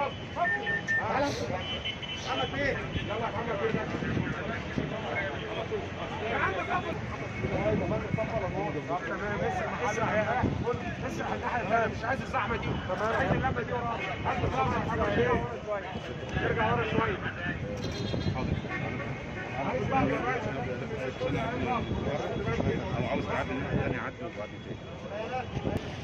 محمد بيه يلا يا محمد بيه يا عم صفر تمام اسرح الناحيه الثانيه مش عايز الزحمه دي عايز اللمه دي ورا هات ورا محمد بيه ارجع ورا شويه عاوز تعدي الناحيه الثانيه عدي وبعدين